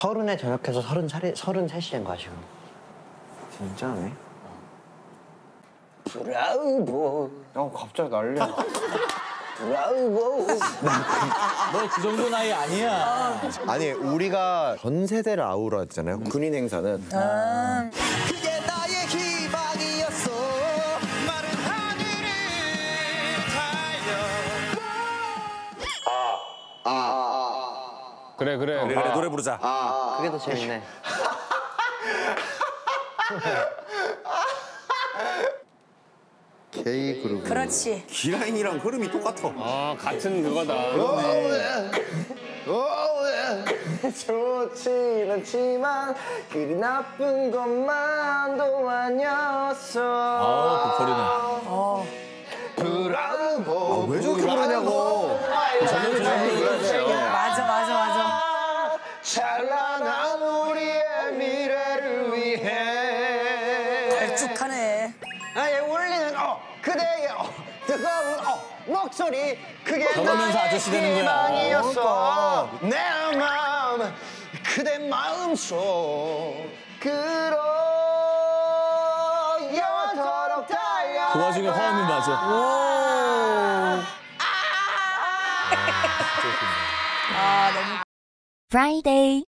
30에 전역해서 33이 된 거야 지금. 진짜네. 브라우보. 갑자기 난리야. 브라우보. 너 그 정도 나이 아니야. 아니 우리가 전 세대를 아우러했잖아요. 군인 행사는. 그게 나의 희망이었어. 마른 하늘을 달려. 그래. 그래 노래 부르자. 그게 더 재밌네. K 그룹. 그렇지. 기라인이랑 흐름이 똑같아. 아 같은 그거다. 좋진 않지만 그리 나쁜 것만도 아니었어. 아 보컬이네. 브라우보. 왜 저렇게 부르냐고. 맞아. 찬란한 우리의 미래를 위해 걸쭉하네. 나의 울리는 그대의 뜨거운 목소리 그게 저러면서 아저씨 되는 거야. 희망이었어. 내 마음 그대 마음속 그로 영원토록 달려. 그 와중에 화음이 맞아. 아, 너무. Friday.